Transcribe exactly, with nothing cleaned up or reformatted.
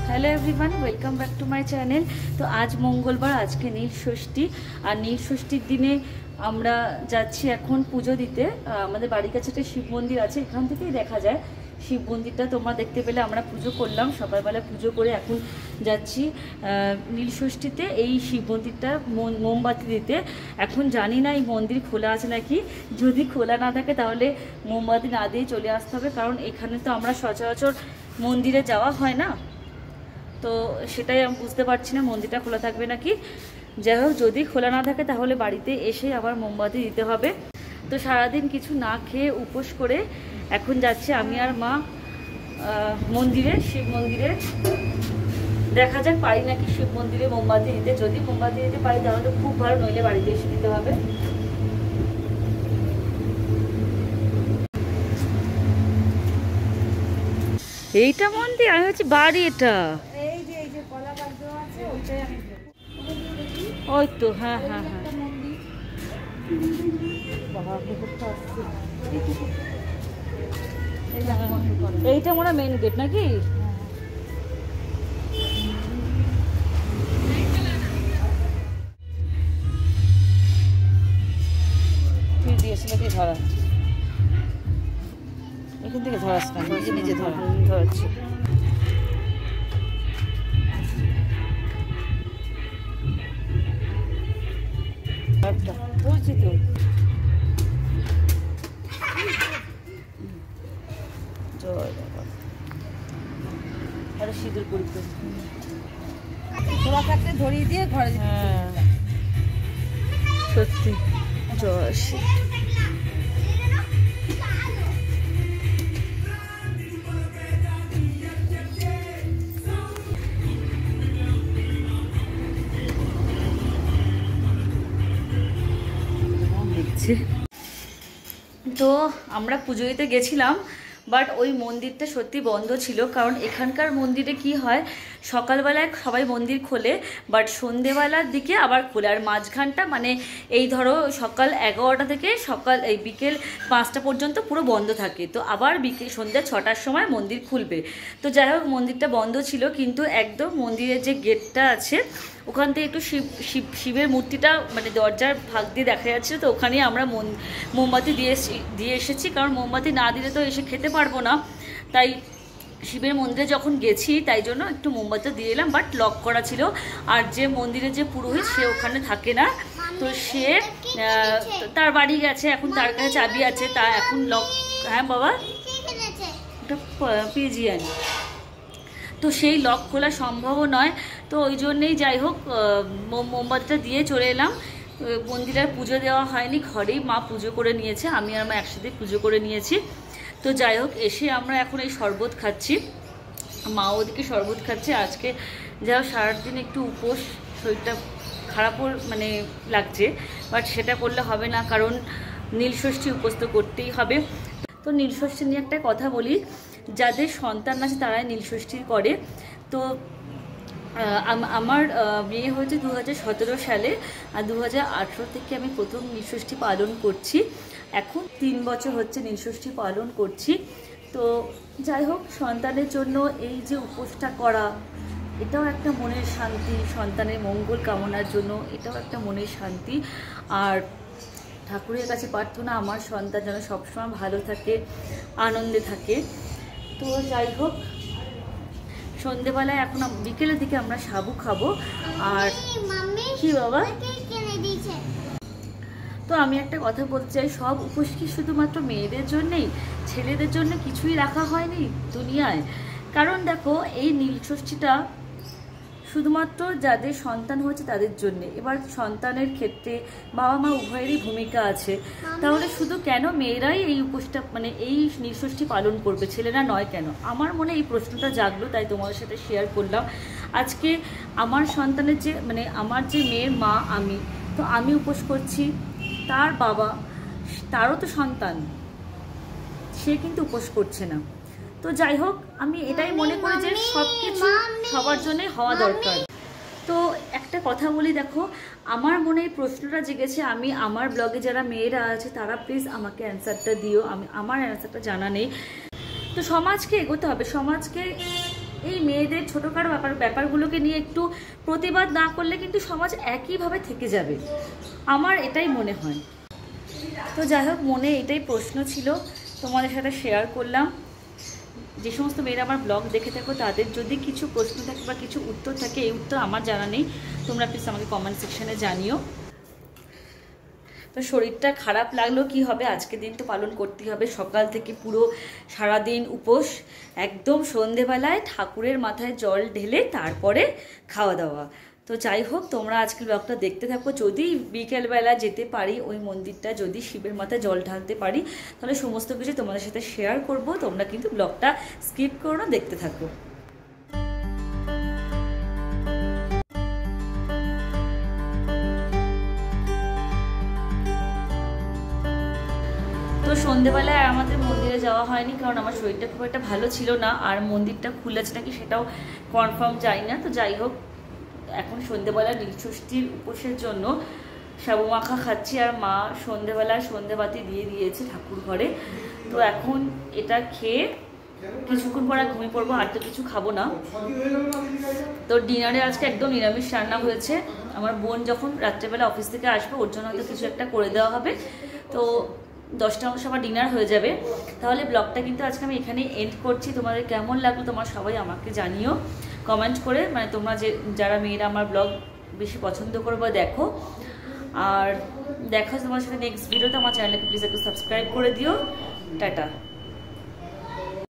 Hello everyone, welcome back to my channel. तो आज मंगलवार, आज के नील षष्ठी और नील षष्ठीर दिने আমরা যাচ্ছি এখন পুজো দিতে। আমাদের বাড়ির কাছে একটা শিব মন্দির আছে, এখান থেকেই দেখা যায় শিব মন্দিরটা। তোমরা দেখতে পেলে আমরা পুজো করলাম, সকালবেলা পুজো করে এখন যাচ্ছি নীল ষষ্ঠীতে এই শিব মন্দিরটা মোমবাতি দিতে। এখন জানি না এই মন্দির খোলা আছে নাকি, যদি খোলা না থাকে তাহলে মোমবাতি না দিয়ে চলে আসতে হবে, কারণ এখানে তো আমরা সচরাচর মন্দিরে যাওয়া হয় না, তো সেটাই আমি বুঝতে পারছি না মন্দিরটা খোলা থাকবে নাকি। যাই হোক, যদি খোলা না থাকে তাহলে বাড়িতে এসে আবার মোমবাতি দিতে হবে। তো সারাদিন কিছু না খেয়ে উপোস করে এখন যাচ্ছি আমি আর মা মন্দিরে, শিব মন্দিরে। দেখা যাক পারি নাকি শিব মন্দিরে মোমবাতি দিতে। যদি মোমবাতি দিতে পারি তাহলে তো খুব ভালো, নইলে বাড়িতে এসে দিতে হবে। এইটা মন্দির, আমি হচ্ছে বাড়ি, এটা ওই তো, হ্যাঁ হ্যাঁ হ্যাঁ, এইটা মনে হয় মেইন গেট নাকি? তুই দিয়েছিল কি ধরা, এখান থেকে ধরাস না, নিজে নিজে ধরা ধরাচ্ছি। বলছি তো, জয় বাবা, আরে সিঁদুর পড়িতে ছোলা কাটতে ধরিয়ে দিয়ে ঘরে। হ্যাঁ সত্যি, জয় শিব। তো আমরা পুজো দিতে গেছিলাম, বাট ওই মন্দিরটা সত্যি বন্ধ ছিল, কারণ এখানকার মন্দিরে কি হয়, সকালবেলায় সবাই মন্দির খোলে, বাট সন্ধেবেলার দিকে আবার খোলে। আর মাঝখানটা মানে এই ধরো সকাল এগারোটা থেকে সকাল এই বিকেল পাঁচটা পর্যন্ত পুরো বন্ধ থাকে। তো আবার বিকেল সন্ধ্যা ছটার সময় মন্দির খুলবে। তো যাই হোক, মন্দিরটা বন্ধ ছিল, কিন্তু একদম মন্দিরের যে গেটটা আছে ওখান থেকে একটু শিব শিব শিবের মূর্তিটা মানে দরজার ভাগ দিয়ে দেখা যাচ্ছে। তো ওখানেই আমরা মোমবাতি দিয়ে দিয়ে এসেছি, কারণ মোমবাতি না দিলে তো এসে খেতে পারবো না। তাই শিবের মন্দিরে যখন গেছি তাই জন্য একটু মোমবাতি দিয়ে এলাম, বাট লক করা ছিল। আর যে মন্দিরের যে পুরোহিত সে ওখানে থাকে না, তো সে তার বাড়ি গেছে, এখন তার কাছে চাবি আছে, তা এখন লক। হ্যাঁ বাবা, ওটা পিজিয়ান, তো সেই লক খোলা সম্ভব নয়। তো ওই জন্যেই যাই হোক মোমবাতিটা দিয়ে চলে এলাম। মন্দিরের পুজো দেওয়া হয়নি, ঘরেই মা পুজো করে নিয়েছে, আমি আর মা একসাথে পুজো করে নিয়েছি। তো যাই হোক, এসে আমরা এখন এই শরবত খাচ্ছি, মা ওদিকে শরবত খাচ্ছে। আজকে যাই হোক সারাদিন একটু উপোস, শরীরটা খারাপও মানে লাগছে, বাট সেটা করলে হবে না, কারণ নীলষষ্ঠী উপোস তো করতেই হবে। তো নীলষষ্ঠী নিয়ে একটা কথা বলি, যাদের সন্তান আছে তারাই নীলষষ্ঠী করে। তো আমার বিয়ে হয়েছে দু হাজার সতেরো সালে, আর দু হাজার আঠেরো থেকে আমি প্রথম নীলষষ্ঠী পালন করছি। এখন তিন বছর হচ্ছে নীলষষ্ঠী পালন করছি। তো যাই হোক, সন্তানের জন্য এই যে উপোসটা করা, এটাও একটা মনের শান্তি, সন্তানের মঙ্গল কামনার জন্য এটাও একটা মনের শান্তি। আর ঠাকুরের কাছে প্রার্থনা আমার সন্তান যেন সবসময় ভালো থাকে, আনন্দে থাকে। তো যাই হোক, সন্ধেবেলায় এখন বিকেলের দিকে আমরা সাবু খাবো। আর কি বাবা, তো আমি একটা কথা বলতে চাই, সব উপোস কি শুধুমাত্র মেয়েদের জন্যেই, ছেলেদের জন্য কিছুই রাখা হয়নি দুনিয়ায়? কারণ দেখো, এই নীলষষ্ঠীটা শুধুমাত্র যাদের সন্তান হচ্ছে তাদের জন্যে। এবার সন্তানের ক্ষেত্রে বাবা মা উভয়েরই ভূমিকা আছে, তাহলে শুধু কেন মেয়েরাই এই উপোসটা মানে এই নীলষষ্ঠী পালন করবে, ছেলেরা নয় কেন? আমার মনে এই প্রশ্নটা জাগলো, তাই তোমাদের সাথে শেয়ার করলাম। আজকে আমার সন্তানের যে মানে আমার যে মেয়ের মা আমি, তো আমি উপোস করছি, তার বাবা, তারও তো সন্তান, সে কিন্তু উপোস করছে না। তো যাই হোক, আমি এটাই মনে করি যে সব কিছু সবার জন্যই হওয়া দরকার। তো একটা কথা বলি, দেখো আমার মনে এই প্রশ্নটা জেগেছে, আমি আমার ব্লগে যারা মেয়েরা আছে তারা প্লিজ আমাকে অ্যান্সারটা দিও, আমি আমার অ্যান্সারটা জানা নেই। তো সমাজকে এগোতে হবে, সমাজকে এই মেয়েদের ছোটোখাটো ব্যাপার ব্যাপারগুলোকে নিয়ে একটু প্রতিবাদ না করলে কিন্তু সমাজ একইভাবে থেকে যাবে, আমার এটাই মনে হয়। তো যাই হোক, মনে এটাই প্রশ্ন ছিল, তোমাদের সাথে শেয়ার করলাম। যে সমস্ত মেয়েরা আমার ব্লগ দেখে থাকো তাদের যদি কিছু প্রশ্ন থাকে বা কিছু উত্তর থাকে, এই উত্তর আমার জানা নেই, তোমরা প্লিজ আমাকে কমেন্ট সেকশানে জানিও। তো শরীরটা খারাপ লাগলেও কি হবে, আজকে দিন তো পালন করতেই হবে। সকাল থেকে পুরো সারাদিন উপোস, একদম সন্ধেবেলায় ঠাকুরের মাথায় জল ঢেলে তারপরে খাওয়া দাওয়া। তো যাই হোক, তোমরা আজকের ব্লগটা দেখতে থাকো। যদি বিকেলবেলা যেতে পারি ওই মন্দিরটা, যদি শিবের মাথায় জল ঢালতে পারি, তাহলে সমস্ত কিছু তোমাদের সাথে শেয়ার করব। তোমরা কিন্তু ব্লগটা স্কিপ করো না, দেখতে থাকো। তো সন্ধেবেলায় আমাদের মন্দিরে যাওয়া হয়নি, কারণ আমার শরীরটা খুব একটা ভালো ছিল না, আর মন্দিরটা খুলেছে নাকি সেটাও কনফার্ম জানি না। তো যাই হোক, এখন সন্ধেবেলা নীলষষ্ঠীর উপোসের জন্য সাবু মাখা খাচ্ছি, আর মা সন্ধেবেলা সন্ধেবাতি দিয়ে দিয়েছে ঠাকুর ঘরে। তো এখন এটা খেয়ে কিছুক্ষণ পরে ঘুমিয়ে পড়বো, আর তো কিছু খাবো না। তো ডিনারে আজকে একদম নিরামিষ রান্না হয়েছে। আমার বোন যখন রাত্রেবেলা অফিস থেকে আসবে, ওর জন্য হয়তো কিছু একটা করে দেওয়া হবে। তো দশটা অংশ আমার ডিনার হয়ে যাবে। তাহলে ব্লগটা কিন্তু আজকে আমি এখানেই এন্ড করছি। তোমাদের কেমন লাগলো তোমরা সবাই আমাকে জানিও কমেন্ট করে, মানে তোমরা যে যারা মেয়েরা আমার ব্লগ বেশি পছন্দ করবে দেখো। আর দেখা তোমার সাথে নেক্সট ভিডিওতে। আমার চ্যানেলকে প্লিজ একটু সাবস্ক্রাইব করে দিও। টাটা।